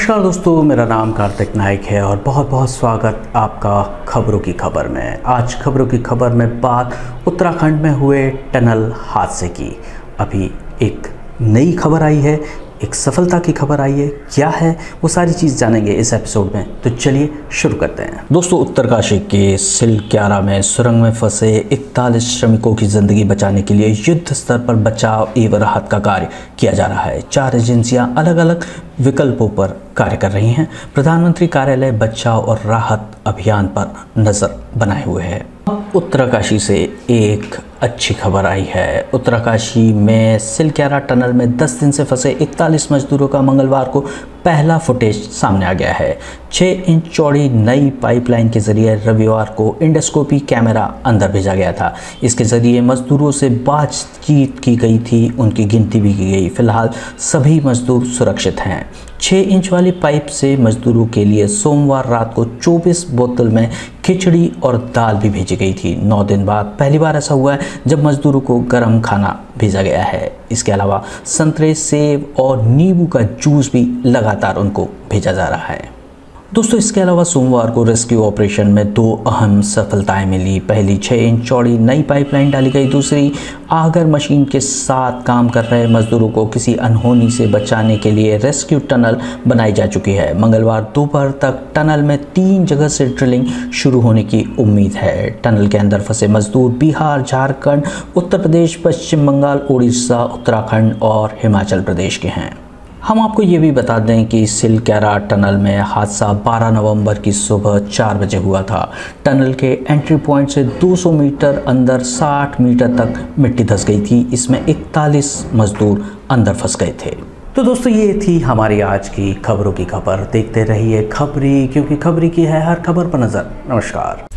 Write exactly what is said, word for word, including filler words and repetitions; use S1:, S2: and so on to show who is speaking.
S1: नमस्कार दोस्तों, मेरा नाम कार्तिक नाइक है और बहुत बहुत स्वागत आपका खबरों की खबर में। आज खबरों की खबर में बात उत्तराखंड में हुए टनल हादसे की। अभी एक नई खबर आई है, एक सफलता की खबर आई है। क्या है वो सारी चीज़ जानेंगे इस एपिसोड में, तो चलिए शुरू करते हैं। दोस्तों, उत्तरकाशी के सिलक्यारा में सुरंग में फंसे इकतालीस श्रमिकों की ज़िंदगी बचाने के लिए युद्ध स्तर पर बचाव एवं राहत का कार्य किया जा रहा है। चार एजेंसियां अलग अलग विकल्पों पर कार्य कर रही हैं। प्रधानमंत्री कार्यालय बचाव और राहत अभियान पर नज़र बनाए हुए है। उत्तरकाशी से एक अच्छी खबर आई है। उत्तरकाशी में सिलक्यारा टनल में दस दिन से फंसे इकतालीस मजदूरों का मंगलवार को पहला फुटेज सामने आ गया है। छह इंच चौड़ी नई पाइपलाइन के जरिए रविवार को इंडोस्कोपी कैमरा अंदर भेजा गया था। इसके जरिए मजदूरों से बातचीत की गई थी, उनकी गिनती भी की गई। फिलहाल सभी मजदूर सुरक्षित हैं। छह इंच वाली पाइप से मजदूरों के लिए सोमवार रात को चौबीस बोतल में खिचड़ी और दाल भी भेजी गई थी। नौ दिन बाद पहली बार ऐसा हुआ है जब मजदूरों को गर्म खाना भेजा गया है। इसके अलावा संतरे, सेब और नींबू का जूस भी लगातार उनको भेजा जा रहा है। दोस्तों, इसके अलावा सोमवार को रेस्क्यू ऑपरेशन में दो अहम सफलताएं मिली। पहली, छह इंच चौड़ी नई पाइपलाइन डाली गई। दूसरी, आगर मशीन के साथ काम कर रहे मजदूरों को किसी अनहोनी से बचाने के लिए रेस्क्यू टनल बनाई जा चुकी है। मंगलवार दोपहर तक टनल में तीन जगह से ड्रिलिंग शुरू होने की उम्मीद है। टनल के अंदर फंसे मजदूर बिहार, झारखंड, उत्तर प्रदेश, पश्चिम बंगाल, उड़ीसा, उत्तराखंड और हिमाचल प्रदेश के हैं। हम आपको ये भी बता दें कि सिलक्यारा टनल में हादसा बारह नवंबर की सुबह चार बजे हुआ था। टनल के एंट्री पॉइंट से दो सौ मीटर अंदर साठ मीटर तक मिट्टी धंस गई थी। इसमें इकतालीस मजदूर अंदर फंस गए थे। तो दोस्तों, ये थी हमारी आज की खबरों की खबर। देखते रहिए खबरी, क्योंकि खबरी की है हर खबर पर नज़र। नमस्कार।